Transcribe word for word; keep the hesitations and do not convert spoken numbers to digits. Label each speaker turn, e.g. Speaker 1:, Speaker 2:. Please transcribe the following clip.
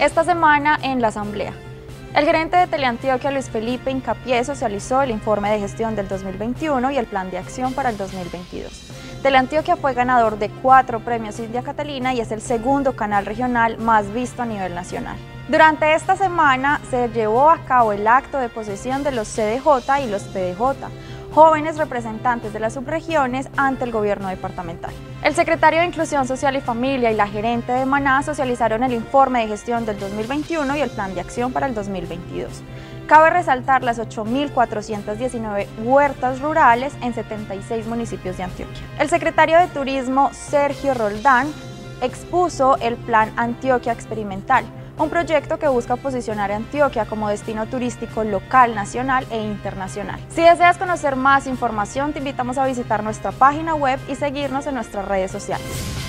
Speaker 1: esta semana en la Asamblea. El gerente de Teleantioquia, Luis Felipe Hincapié, socializó el informe de gestión del dos mil veintiuno y el plan de acción para el dos mil veintidós. Teleantioquia fue ganador de cuatro premios India Catalina y es el segundo canal regional más visto a nivel nacional. Durante esta semana se llevó a cabo el acto de posesión de los C D J y los P D J, jóvenes representantes de las subregiones ante el gobierno departamental. El secretario de Inclusión Social y Familia y la gerente de Maná socializaron el informe de gestión del dos mil veintiuno y el plan de acción para el dos mil veintidós. Cabe resaltar las ocho mil cuatrocientas diecinueve huertas rurales en setenta y seis municipios de Antioquia. El secretario de Turismo, Sergio Roldán, expuso el Plan Antioquia Experimental, un proyecto que busca posicionar a Antioquia como destino turístico local, nacional e internacional. Si deseas conocer más información, te invitamos a visitar nuestra página web y seguirnos en nuestras redes sociales.